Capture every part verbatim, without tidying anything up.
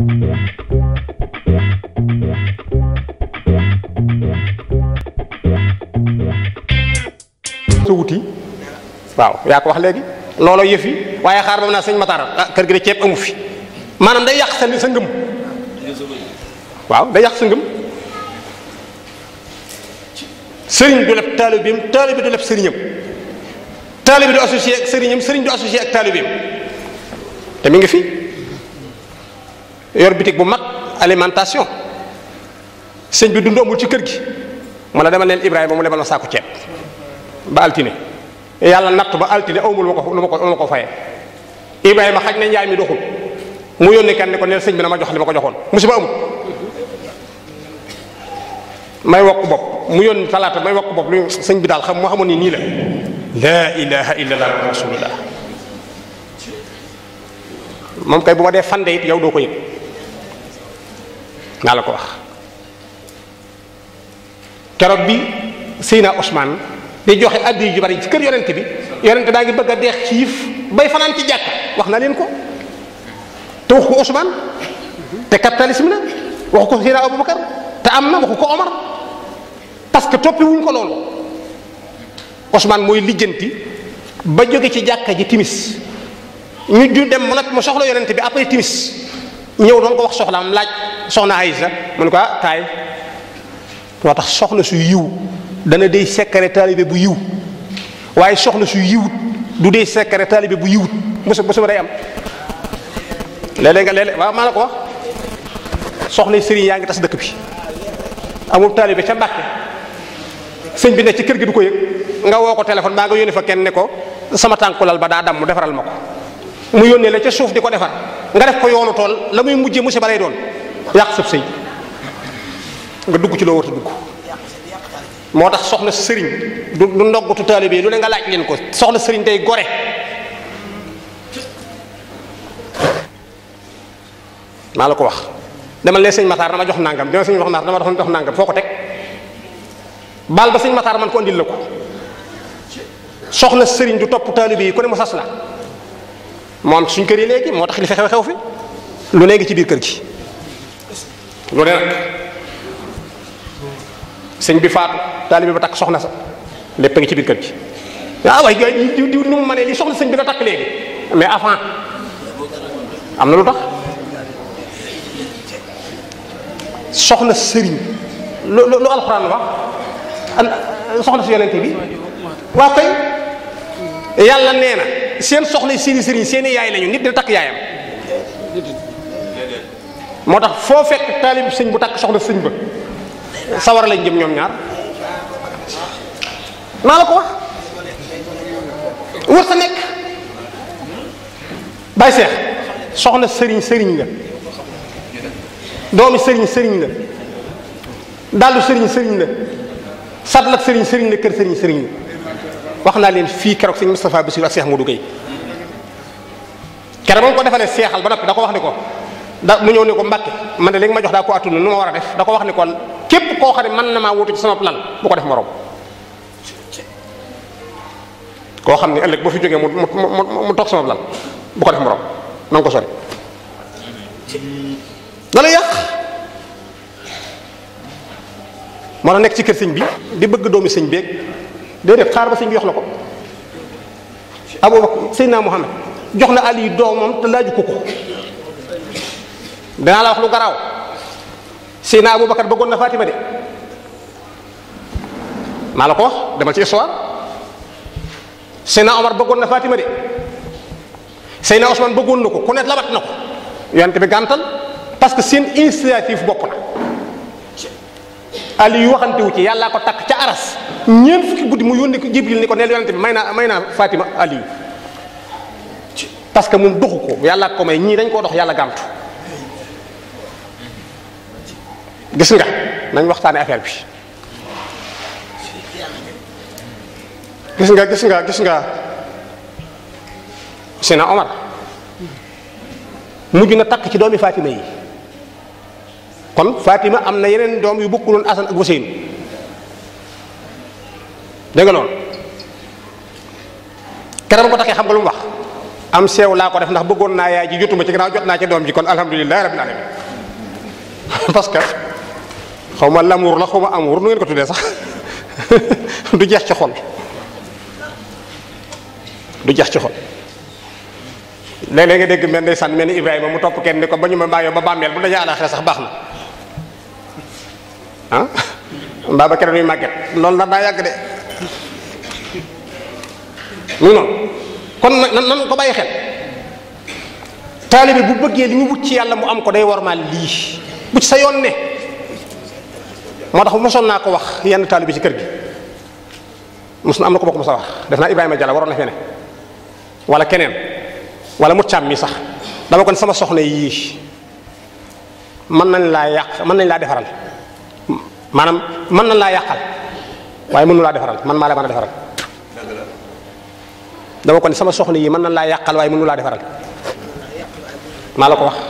su wuti waaw yaa ko wax léegi looloo yëf yi waaye xaar ba naa sëñ Matar ah kër gi de ceeb amu fi maanaam day yàq sa sa ngëm waaw day yàq sa ngëm sëriñ du leb taalibeem taalibe du leb sëriñam taalibe du associé ak sëriñam sëriñ du associé ak taalibeem te mi ngi fi yor bitig bu mag alimentation sëñ bi dund amul ci kër gi mu la demal leen Ibrahima mu lebal ma saaku ceeb ba altine yàlla natt ba altine awmul ma ko lu ma ko lu ma ko fayee Ibrahima xaj na njaay mi doxul mu yónnee kan ne ko neel sëñ bi na ma jox li ma ko joxoon musiba amul may wokk bopp mu yónni talaata may wokk bopp lu sëñ bi daal xam moo xamoon ni nii la laa ilaha illallah rasulullah moom kay bu ma dee fande it yow doo ko yëg naa la ko wax keroog bi Seyna Ousmane di joxe addi ju bari ci kër yonent bi yonent daa ngi bëgg a deex xiif bay fanaan ci jàkka wax na leen ko te wax ko Ousmane te capitalisme la waxu ko Seyna Aboubacar te am na waxu ko Omar parce que toppi wuñ ko loolu Ousmane mooy lijjanti ba jóge ci jàkka ji timis ñu ju dem mu nag mu soxla yonent bi après timis ñëw doon ko wax soxlaam laaj soxna Aïsa mu ne ko ah kaay moo tax soxna su yiw dana dey secret taalibe bu yiw waaye soxna su yiwut du dey secret taalibe bu yiwut musu musu day am léeg-léeg nga léeg-léeg waaw maa la ko wax soxna sëriñ yaa ngi tas dëkk bi amul taalibe ca Mbàkke sëñ bi ne ci kër gi du ko yëg nga woo ko téléphone baa nga yónnee fa kenn ne ko sama tànkulal ba daa dam mu defaral ma ko mu yónnee la ca suuf di ko defar nga def ko yoonu tool la muy mujjee musiba lay doon yàq sab sëy nga dugg ci loo war a dugg moo tax soxna sëriñ du du ndoggutu taalibe lu ne nga laaj leen ko soxna sëriñ day gore maa la ko wax demal lee sëñ Matar dama jox nangam demal sëñ Matar dama jox nangam foo ko teg baal ba sëñ Matar man ko andil la ko soxna sëriñ du topp taalibe yi ku ne mu sas la moom suñ kër yi léegi moo tax li fi xew xew fi lu ne ngi ci biir kër gi lu ne nag sëñ bi faatu taalibe ba takk soxna sa lépp a ngi ci biir kër gi waaw waaye gars yi diw diw nu mu mënee li soxna sëñ bi la takk léegi mais avant am na lu tax soxna sëriñ lu lu alxuraan wax soxna si yonente bi waaw kay yàlla nee na seen soxna seeni sëriñ seeni yaay lañu nit dina takk yaayam moo tax foo fekk taalib sëñ bu takk soxna sëñ ba sawara lañ jëm ñoom ñaar maa la ko wax wër sa nekk bay seex soxna sëriñ sëriñ la doomi sëriñ sëriñ la dallu sëriñ sëriñ la satlat sëriñ sëriñ la kër sëriñ sëriñ la wax naa leen fii keroog sëñ Moustapha Bassirou ak Cheikh Modou Gueye keroog moom ko defalee seexal ba noppi da ko wax ni ko da mu ñëw ni ko Mbàkke man de léegi ma jox daa ko attunu nu ma war a def da ko wax ni ko képp koo xam ne mën na maa wutu ci sama plan bu ko def morom koo xam ne ëllëg boo fi jógee mu mu mu toog sama plan bu ko def morom na nga ko sori da la yàq moo tax nekk ci kër sëñ bi di bëgg doomi sëñ beeg déedéet xaar ba sëñ bi jox la ko Abubakar Seydina Muhammad jox na Ali doomam te laaju ko ko danaa la wax lu garaaw Seydina Abubakar bëggoon na Fatima de maa la ko wax demal ci histoire Seydina Omar bëggoon na Fatima de Seydina Ousmane bëggoon na ko ku ne labat na ko yonent bi gàntal parce que seen initiative bopp na Ali yu waxantewu ci yàllaa ko takk ca aras ñeent fukki guddi mu yónni ko Jibril ni ko neel yonent bi may naa may naa Fatima Ali parce que moom doxu ko yàllaa ko may ñii dañ koo dox yàlla gàmtu gis nga nañ waxtaane affaire bi gis nga gis nga gis nga Seydina Omar mujj na takk ci doomi Fatima yi kon Fatima am na yeneen doom yu bokkuloon Asan ak Huseyn dégg nga loolu keroog ko takkee xam nga lu mu wax am seew laa ko def ndax bëggoon naa yaay ji jotuma ci gannaaw jot naa ci doom ji kon alhamdulilah rabbil alamin parce que xaw ma l'amour la xaw ma amour nu ngeen ko tuddee sax du jeex ci xol du jeex ci xol léeg-léeg nga dégg mel ndeysaan mel ni Ibrahima mu topp kenn ni ko ba ñu ma maa yow ba bàmmeel bu dajee àlaxira sax baax na ah mbaa ba keroog ñuy màgget loolu nar naa yàgg de mu noonu kon nag nan ko bàyyi xel taalibe bu bëggee li mu wut ci yàlla mu am ko day warmaal lii bu ci sa yoon ne moo tax mosoon naa ko wax yenn taalibe ci kër gi mos na am na ko bokk mos a wax def naa Ibrahima Jalla waroon na fene wala keneen wala mu càmm mi sax dama kon sama soxna yii mën nañ laa yàq mën nañ laa defaral maanaam mën nañ laa yàqal waaye mënu laa defaral man maa la mën a defaral dama ko ne sama soxna yi mën nañ laa yàqal waaye mënu laa defaral maa la ko wax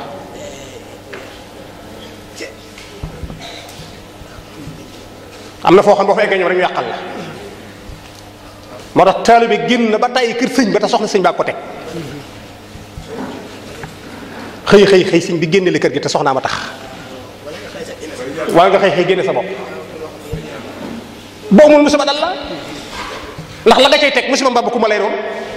am na foo xam boo fa eggee ñoom rek ñu yàqal la moo tax taalibe génn na ba tàyyi kër sëñ ba te soxna sëñ baa ko teg xëy xëy xëy sëñ bi génne la kër gi te soxnaa ma tax wala nga xëy xëy génne sa bopp boo amul musiba dal la ndax la nga cay teg musiba mbaa ku ma lay doon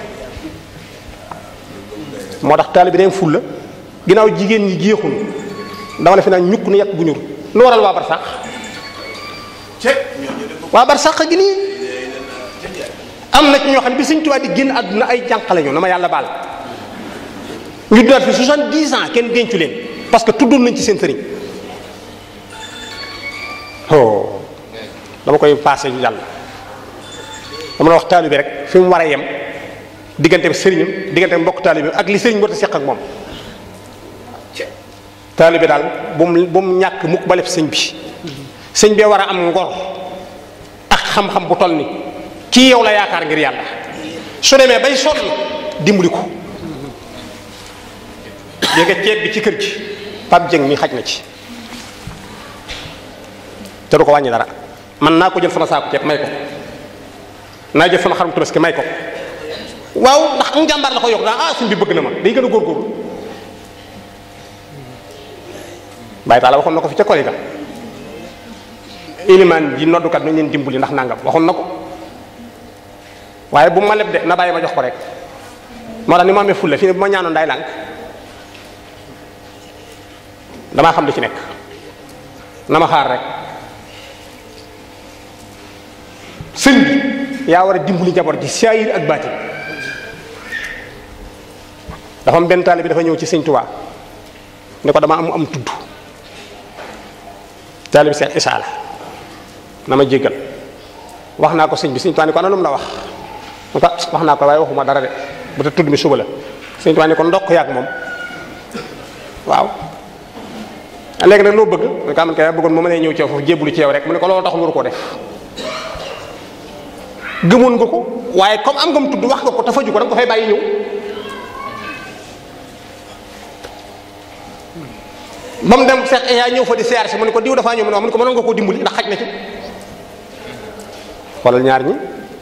moo tax taalibe day ful la ginnaaw jigéen ñi jeexul dama ne fi naan ñukk nu yàq bu ñur lu waral waa barsax waa barsax gi nii am na ci ñoo xam ne bi Sëñ Tuubaa di génn àdduna ay jànq lañu na ma yàlla baal ñu dinaat fi soixante-dix ans kenn dencu leen parce que tuddoon nañ ci seen sëriñ oh dama koy passé ñu jàll dama la wax taalibe bi rek fi mu war a yem diggante bi sëriñam diggante mbokk taalibe ak li sëriñ war a seq ak moom taalibe daal bu mu bu mu ñàkk mukk ba lef sëñ bi sëñ bee war a am ngor ak xam-xam bu toll ni kii yow la yaakaar ngir yàlla su demee bay sonn dimbali ko yéega ceeb bi ci kër gi Pape Dieng mi xaj na ci te du ko wàññi dara man naa ko jël sama saako ceeb may ko naa jël sama xarum tabaski may ko waaw ndax am jàmbaar la ko yokk daa ah suñ bi bëgg na ma day gën a góorgóorlu bàyyi taala waxoon na ko fi ca koli ga ilimaan ji noddukat nañ leen dimbali ndax nangam waxoon na ko waaye bu ma leb de na bàyyi ma jox ko rek moo tax ni ma amee fulle fii ne bu ma ñaanoon day lànk damaa xam li ci nekk na ma xaar rek sëñ bi yaa war a dimbali njaboot ji saayir ak baatin dafa am benn taalibe bi dafa ñëw ci sëñ Tuubaa ne ko dama am am tudd taalibe bi Seex Isaa la na ma jéggal wax naa ko sëñ bi sëñ Tuubaa ne ko ana lu mu la wax mu ko wax naa ko waaye waxuma dara de bu te tudd mi suba la sëñ Tuubaa ne ko ndokk yaag moom waaw léegi nag loo bëgg mu ne ko am kay bëggoon ma mënee ñëw ci yow foofu jébbalu ci yow rek mu ne ko loolu taxul waru koo def gëmoon nga ko waaye comme am nga mu tudd wax nga ko te faju ko danga ko fay bàyyi ñëw ba mu dem Seex yaa ñëw fa di siyaar si mu ne ko diw dafaa ñëw mu ne wax mu ne ko mënoon nga koo dimbali ndax xaj na ci xoolal ñaar ñi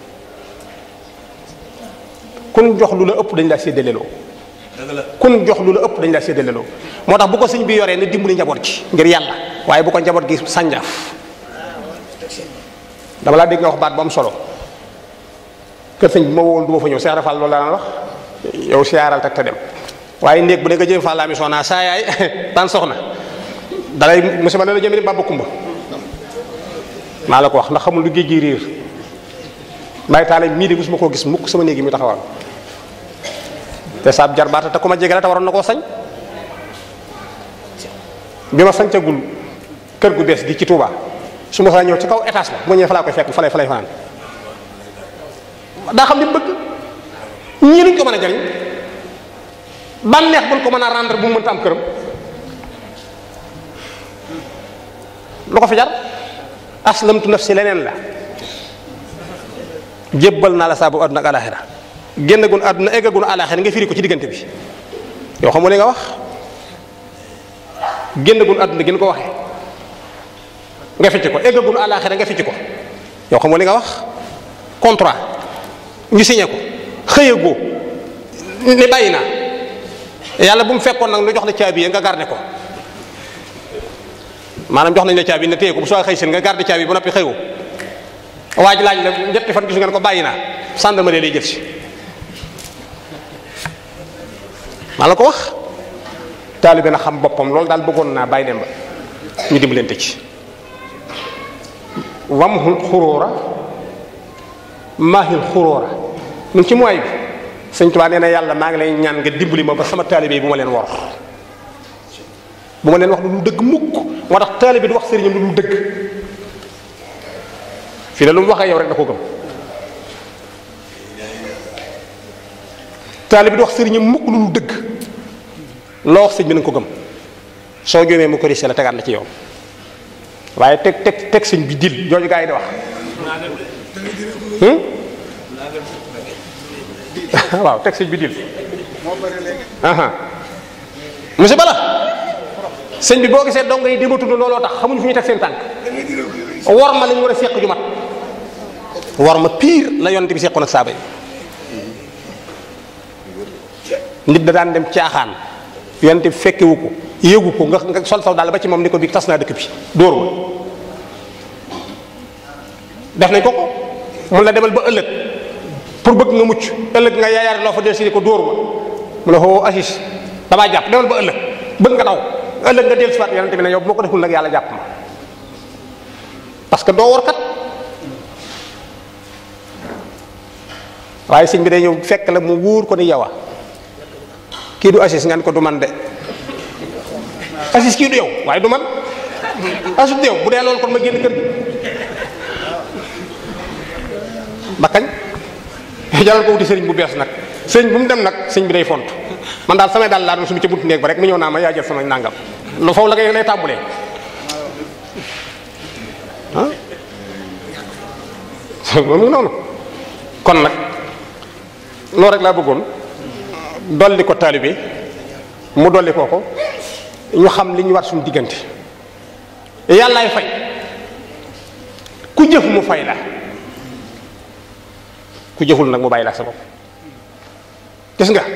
kun jox lu la ëpp dañ laa séddaleloo kun jox lu la ëpp dañ laa séddaleloo moo tax bu ko sëñ bi yoree ne dimbali njaboot gi ngir yàlla waaye bu ko njaboot gi sànjaaf dama laa dégg nga wax baat bu am solo kër sëñ bi ma wowoon du ma fa ñëw Seex Rafal loolu laa wax yow siyaaral tak te dem waaye néeg bu ne nga jëm fa la mission naa saa yaay tan soxna dalay musiba la jëmee Baba Kumba maa la ko wax ndax xamul lu géej gi riir bàyyi taale mii de gisuma koo gis mukk sama néeg yi muy taxawal te saab jarbaata te ku ma jege la te waroon na koo sañ bi ma sañcagul kër gu bees gi ci Touba su ma saa ñëw ci kaw étage la bu ma ñëwee fa laa koy fekk fa lay fa lay fanaan daa xam li bëgg ñii luñ ko mën a jariñ bànneex buñ ko mën a rendre bu mu mënta am këram lu ko fi jar aslamtu nafsi leneen la jébbal naa la saabu àdduna ak alaxira génnagun àdduna eggagun alaxira nga firi ko ci diggante bi yow xam nga li nga wax génnagun àdduna gën ko waxee nga ficc ko eggagun alaxira nga ficc ko yow xam nga li nga wax contrat ñu signé ko xëyagoo ni bàyyi naa yàlla bu mu fekkoon nag nu jox la caabi yi nga garde ko maanaam jox nañ la caabi ne téye ko bu soo xëy seen nga garde caabi ba noppi xëywu waaj laaj la ñetti fan gis ngeen ko bàyyi naa gendarmerie lay jël si maa la ko wax taalibe na xam boppam loolu daal bëggoon naa bàyyi dem ba ñu dimbalante ci wamhul xuróora maahil xuróora ñun ci mooy bi sëñ Tuubaa nee na yàlla maa ngi lay ñaan nga dimbali ma ba sama taalibe bu ma leen wor bu ma leen wax lu dul dëgg mukk moo tax taalibe du wax sëriñam lu dul dëgg fii ne lu mu waxee yow rek da ko gëm taalibe du wax sëriñam mukk lu dul dëgg loo wax sëñ bi na nga ko gëm soo jóomee mu ko risé la tegaat la ci yow waaye teg teg teg sëñ bi dil jooju gaa yi di wax waaw teg sëñ bi dil monsieur Bala sëñ bi boo gisee dong yi dématu looloo tax xamuñu fu ñu teg seen tànk war ma la ñu war a seq ju mat war ma pire la yonent bi seqoon ak saaba yi nit da daan dem caaxaan yonent bi fekkewu ko yéegu ko nga nga sol saw daal ba ci moom ni ko bii tas naa dëkk bi dóor ma def nañ ko ko mun la demal ba ëllëg pour bëgg nga mucc ëllëg nga yaayaar loo fa del si ko dóor ma mu la xoo assis damaa jàpp demal ba ëllëg bëgg nga daw ëllëg nga del si waat yonent bi ne yow bu ma ko deful nag yàlla jàpp ma parce que doo war kat waaye sëñ bi day ñëw fekk la mu wóor ko ni yow a kii du assis nga ne ko du man de assis kii du yow waaye du man assis du yow bu dee loolu kon ma génn kër gi ba kañ jaral ko wuti sëriñ bu bees nag sëriñ bu mu dem nag sëñ bi day font man daal samay daal laa doon suñu ca buntu néeg ba rek mu ñëw naa ma yaa jël sama nàngam lu foofu la ngay lay tàmbulee ah moom ngi noonu kon nag loolu rek laa bëggoon dolli ko taalibe mu dolli koo ko ñu xam li ñu war suñu diggante yàllaay fay ku jëf mu fay la ku jëful nag mu bàyyi la sa bopp gis nga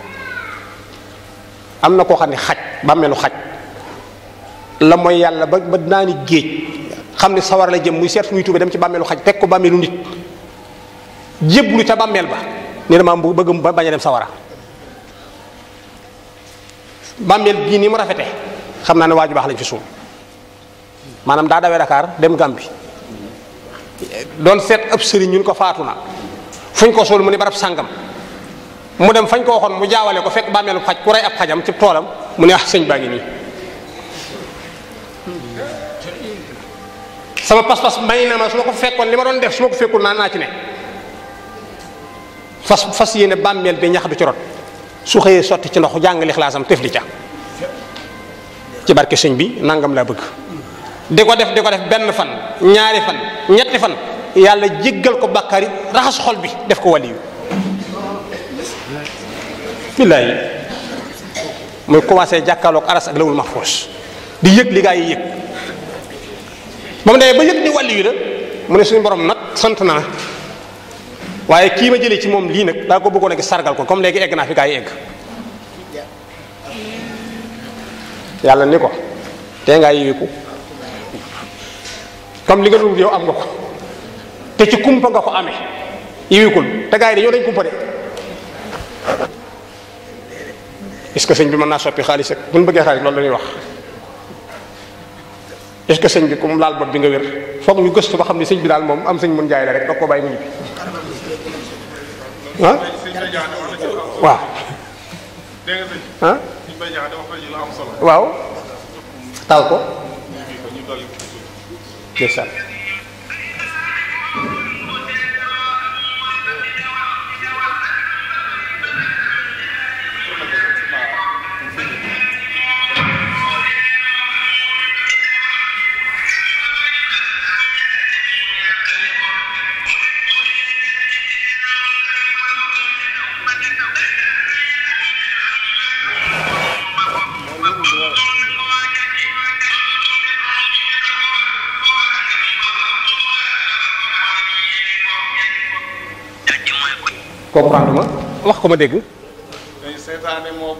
am na koo xam ne xaj bàmmeelu xaj la mooy yàlla ba ba naa ni géej xam ne sawar la jëm muy seet fu muy tuube dem ci bàmmeelu xaj teg ko bàmmeelu nit jéblu ca bàmmeel ba ni dama bëgg ba bañ a dem sawara bàmmeel bii ni mu rafete xam naa ne waaju baax lañ fi suul maanaam daa dawee Dakar dem Gàmbi doon seet ab sëriñ ñun ko faatu na fuñ ko suul mu ni barab sàngam mu dem fañ ko waxoon mu jaawale ko fekk bàmmeelu xaj ku rey ab xajam ci toolam mu ne ah sëñ baa ngi nii sama pas-pas may na ma su ma ko fekkoon li ma doon def su ma ko fekkul naa naa ci ne fas fas yéene bàmmeel bi ñax du ci rot su xëyee sotti ci ndox jàng lixlaasam tef li ca ci barke sëñ bi nangam laa bëgg di ko def di ko def benn fan ñaari fan ñetti fan yàlla jéggal ko bàkkaar yi raxas xol bi def ko waliyu billaay muy commencé jàkkaarloog aras ak lawul mahfuus di yëg li gaa yi yëg ba mu demee ba yëg ni waliyu la mu ne suñu borom nag sant naa waaye kii ma jëlee ci moom lii nag daa ko bëggoon a gis sargal ko comme léegi egg naa fi gaa yi egg yàlla ni ko tee ngaa yiwiku comme li nga dul yow am nga ko te ci kumpa nga ko amee yiwikul te gaa yi dañoo dañ kumpa de est-ce que sëñ bi mën naa soppi xaalis ak bu ñu bëggee xaalis loolu la ñuy wax est-ce que sëñ bi comme laal bot bi nga wér foog ñu gëstu ba xam ne sëñ bi daal moom am sëñ mun jaay la rek dog ko bàyyi mu ñibbi ah waaw ah waaw taal ko ndeysaan comprendre ma wax ko ma dégg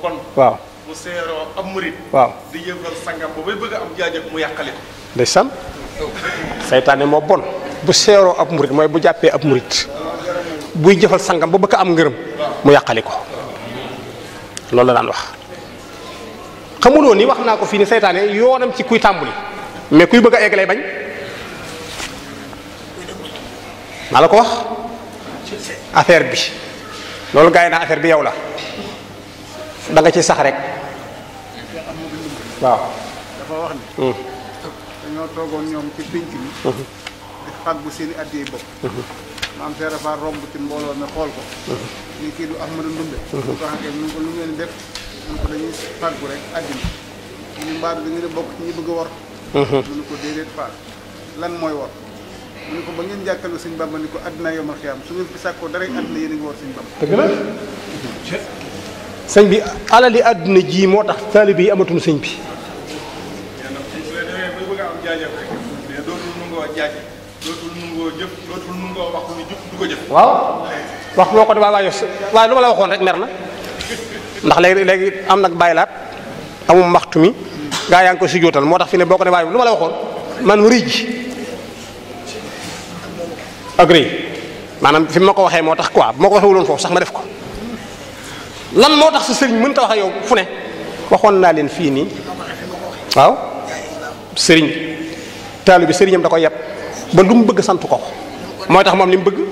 bon. waaw bu seeroo ab murit. waaw di yëngal sangam ba bay bëgg a am jaajëf mu yàqale ko. ndeysaan saytaane moo bon bu seeroo ab murit mooy bu jàppee ab murit buy jëfal sangam ba bëgg a am ngërëm mu yàqali ko loolu la daan wax. xamuloo ni wax naa ko fii ni saytaane yoonam ci kuy tàmbuli mais kuy bëgg a egg lay bañ maa la ko wax affaire bi loolu gars yi naa affaire bi yow la da nga ci sax rek waaw. dafa wax ni. dañoo toogoon ñoom ci pénc mi. di fàggu seen i addiyee bopp. maam Seera Faal romb ci mbooloo mi xool ko. ni kii du Ahmadu Ndumbe. bu ko xamee ñu ko lu ngeen def ñu ko dañuy fàggu rek addina ñu ni mbaadu da ngeen a bokk ci ñi bëgg a war. ñu ni ko déedéet Faal lan mooy war. ñu ko ba ngeen jàkkalu Sëñ Bamba ni ko addina yomal xiyaam su ngeen fi sàkkoo dara addina yéen a ngi war Sëñ Bamba. dëgg la sëñ bi alali àdduna ji moo tax taalibe yi amatuñu sëñ bi. waaw wax moo ko de waaye waaye lu ma la waxoon rek mer na ndax léegi léegi am nag bàyyilaat amum maxtu mi gaa yaa ngi ko si jootal moo tax fi ne boo ko ne waaye lu ma la waxoon man mu rëy ji ak rëy maanaam fi ma ko waxee moo tax quoi bu ma ko waxee wuloon foofu sax ma def ko lan moo tax sa sëriñ mënta wax ak yow fu ne waxoon naa leen fii nii waaw sëriñ taalu bi sëriñam da koy yeb ba lu mu bëgg sant ko mooy tax moom li mu bëgg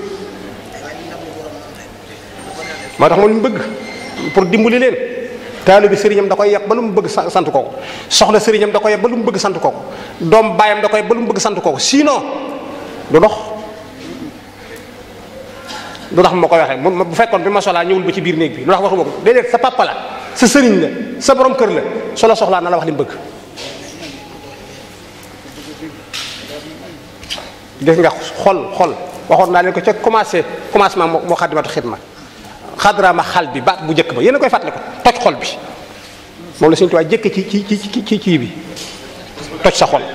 moo tax moom li mu bëgg pour dimbali leen taalu bi sëriñam da koy yeb ba lu mu bëgg sant ko soxla sëriñam da koy yeb ba lu mu bëgg sant ko doom baayam da koy yeb ba lu mu bëgg sant ko sinon du dox du tax ma koy waxee bu fekkoon bi ma soxlaa ñëwul ba ci biir néeg bi lu tax waxuma ko déedéet sa papa la sa sëriñ la sa borom kër la solo soxlaa na la wax li mu bëgg. gis nga xol xol waxoon naa leen ko ca commencé commencement moo moo xaddimatu xidma xadraama xal bi baat bu njëkk ba yéen a koy fàttali ko toj xol bi moom la suñu tuwaay jëkk ci ci ci ci ci bi toj sa xol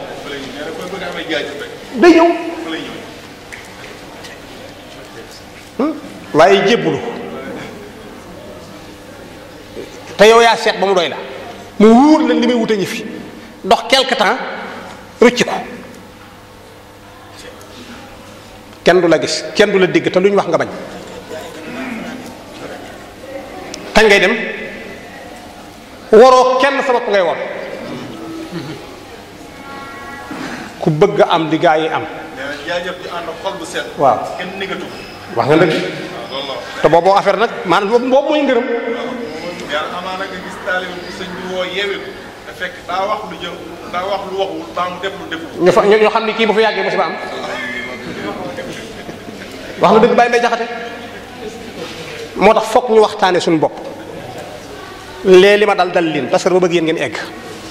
day ñëw. waaye jébbulu te yow yaa seet ba mu doy la mu wóor la li muy wute ñi fi dox quelque temps rëcc ko kenn du la gis kenn du la dégg te lu ñu wax nga bañ kañ ngay dem waroo kenn sa bopp ngay war ku bëgg a am li gaa yi am. waaw wax nga dëgg te boobu affaire nag maanaam boobu mooy ngërëm. yàlla amaana nga gis taalibe bu sëñ bi woo yeewee ko te fekk daa wax lu jëm daa wax lu waxul baa mu def lu deful. ñu fa ñu xam ni kii bu fa yàggee musiba am wax nga dëgg bàyyi may jaxate moo tax fokk ñu waxtaane suñu bopp léegi li ma dal dal leen parce que ba bëgg yéen ngeen egg.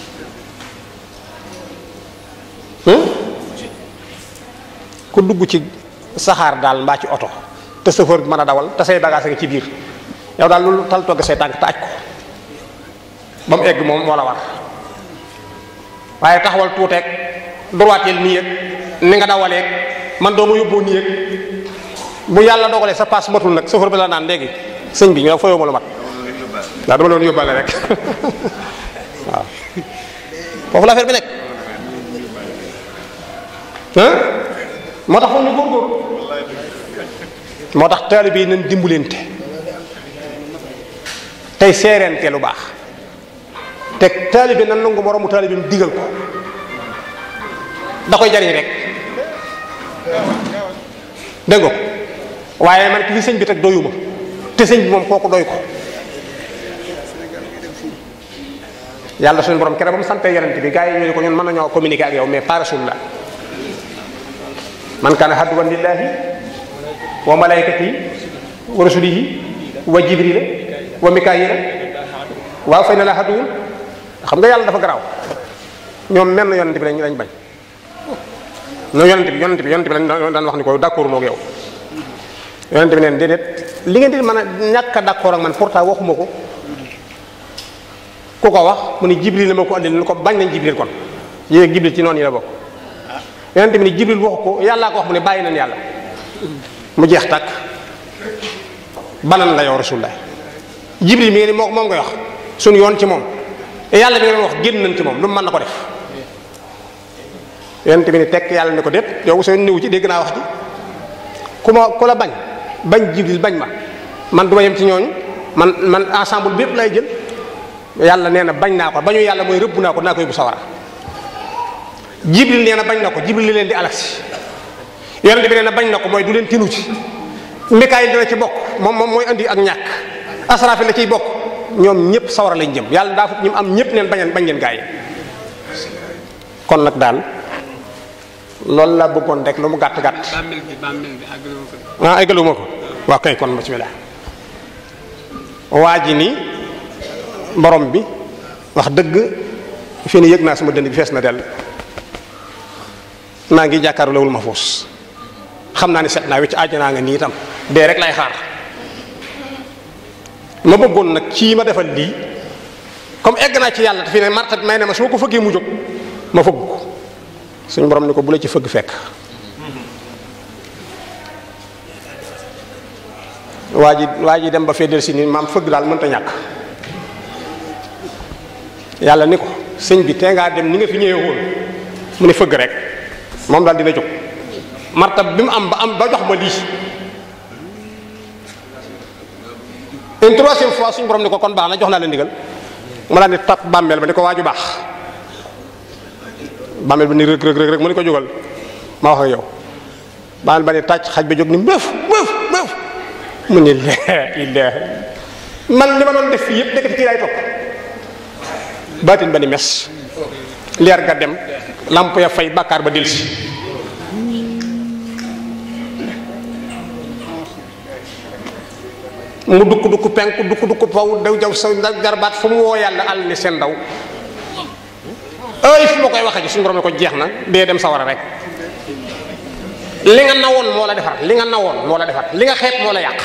ku dugg ci saxaar daal mbaa ci oto te chauffeur bi mën a dawal te say bagage nga ci biir yow daal loolu tal togg say tànk te aj ko ba mu egg moom moo la war waaye taxawal tuuteeg droiteel nii yëg ni nga dawaleeg man doo ma yóbboo nii yëg bu yàlla dogalee sa passe matul nag chauffeur bi la naan léegi sëñ bi ñoo fa yóbbu lu mat waaw dama doon yóbbaale rek waaw foofu la affaire bi nekk moo tax foofu ñu góorgóorlu moo tax taalibe yi nañ dimbalante tey seereente lu baax te taalibe nan nangu moromu taalibe mu digal ko da koy jariñ rek dégg nga waaye man ki fi sëñ bi teg doyuma te sëñ bi moom kooku doy ko yàlla suñu borom kere ba mu sante yonent bi gars yi ñu ne ko ñun mën nañoo communiquer ak yow mais pas rasulullah man kaana aduwwan lillahi wa malaykatihi wa rasulihi wa jibrila wa mikaayila waaw fay na la aduwwun xam nga yàlla dafa garaaw ñoom menn yonent bi lañ lañ bañ no yonent bi yonent bi yonent bi lañ daan wax ni ko d'accord moo ak yow yonent bi neen déedéet li ngeen di mën a ñàkk a d'accord ak man pourtant waxuma ko ku ko wax mu ni jibril la ma ko andil ni ko bañ nañ jibril kon yéeg jibril ci noonu yi la bokk yonent bi ni jibril waxu ko yàllaa ko wax mu ne bàyyi nañ yàlla mu jeex tàkk banan la yow rasulullah jibril mi ngi ni moo moom ngay wax suñu yoon ci moom yàlla bi nga wax génn nañ ci moom lu mu mën na ko def yonent bi ni tekk yàlla ne ko déet yow soo néew ci dégg naa wax ji ku ma ku la bañ bañ Jibril bañ ma man du ma yem ci ñooñu man man ensemble bépp lay jël yàlla nee na bañ naa ko bañu yàlla mooy rëbb naa ko naa ko yóbbu sawara Jibril nee na bañ na ko Jibril li leen di alaksi yonent bi nee na bañ na ko mooy du leen tinu ci Mikaayil dina ci bokk moom moom mooy andi ak ñàkk Asraafil la ciy bokk ñoom ñëpp sawara lañ jëm yàlla daa fukk ñu am ñëpp neen bañeen bañ ngeen gaa yi kon nag daal loolu la bëggoon rek lu mu gàtt gàtt. bàmmeel bi bàmmeel bi àggaluma ko. ah àggaluma ko waaw kay kon bismillah waa ji ni borom bi wax dëgg fi ni yëg naa sama dënd bi fees na dell maa ngi jàkkaaru lawul ma foos xam naa ni set naa wecc àjjanaa nga nii itam dee rek lay xaar ma bëggoon nag kii ma defal lii comme egg naa ci yàlla te fi ne marta may ne ma su ma ko fëggee mu jóg ma fëgg ko suñu borom ni ko bu la ci fëgg fekk waa ji waa ji dem ba fee del si ni maam fëgg daal mënta ñàkk yàlla ni ko sëñ bi tee ngaa dem ni nga fi ñëwee woon mu ne fëgg rek moom daal dina jóg martab bi mu am ba am ba jox ma lii une troisième fois suñu borom ni ko kon baax na jox naa la ndigal mu daal di tap bàmmeel ba ni ko waaju baax bàmmeel ba ni rëg rëg rëg mu ni ko jógal ma wax ak yow bàmmeel ba ni tàcc xaj ba jóg ni mëf mëf mëf mu ni laa ilaaha man li ma doon def fii yëpp nekkati kii laay topp baatin ba ni mes leer ga dem lamp ya fay bàkkaar ba delsi mu dukk dukk penku dukk dukk paw daw jaw sa garbaat fu mu woo yàlla àll ni seen ndaw ay fu ma koy waxee ji suñu borom ne ko jeex na dee dem sawara rek li nga nawoon moo la defar li nga nawoon moo la defar li nga xeeb moo la yàq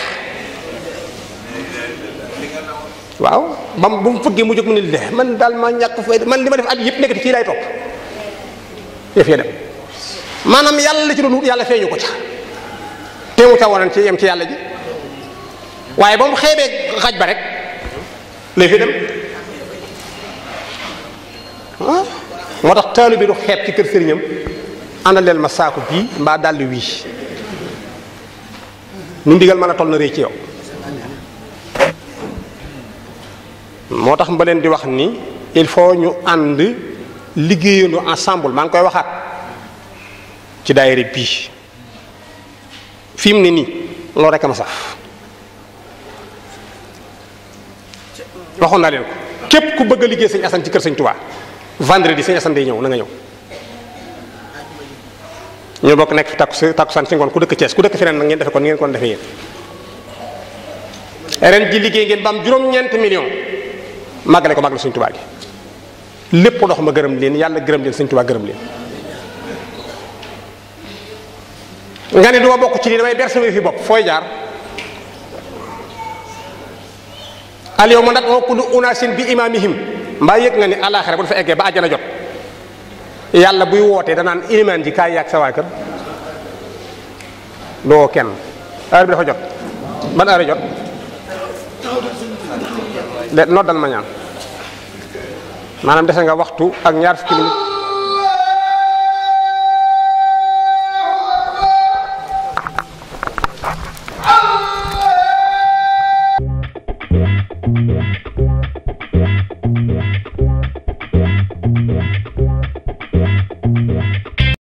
waaw ba mu bu mu fëggee mu jóg mu ne de man daal ma ñàkk fay man li ma def at yëpp nekkati kii lay topp yëf ya dem maanaam yàlla la ci doon wut yàlla feeñu ko ca teewu ca wonan ci yem ci yàlla ji waaye ba mu xeebee xaj ba rek lay fi dem ah moo tax taalu bi du xeeb ci kër sëriñam àndal leen ma saako bii mbaa dàll wii nu ndigal mën a toll na rëy ci yow moo tax mba leen di wax ni il faut ñu ànd liggéeyandoo ensemble maa ngi koy waxaat ci daayira bii fi mu ne nii loolu rek a ma saf waxoon naa leen ko képp ku bëgg a liggéey sëñ Assane ci kër sëñ Touba vendredi sëñ Assane day ñëw na nga ñëw ñu bokk nekk fi takku si takku san si ngoon ku dëkk Thiès ku dëkk feneen nag ngeen defe kon ngeen kon defee yéen ren ji liggéey ngeen ba am juróom-ñeenti million màggale ko màggale sëñ Touba gi lépp dox ma gërëm leen yàlla gërëm leen sëñ Touba gërëm leen nga ne du ma bokk ci lii damay ber sama fi bopp fooy jaar al yawma nad'u kulla unaasin bi imaamihim mbaa yëg nga ni àllaaxira bu dafa eggee ba àjjana jot yàlla buy wootee danaan ilimaan ji kaay yàgg sa waa kër doo kenn heure bi dafa jot ban heure jot de noddal ma ñaan maanaam dese nga waxtu ak ñaar fukki minute Thank you.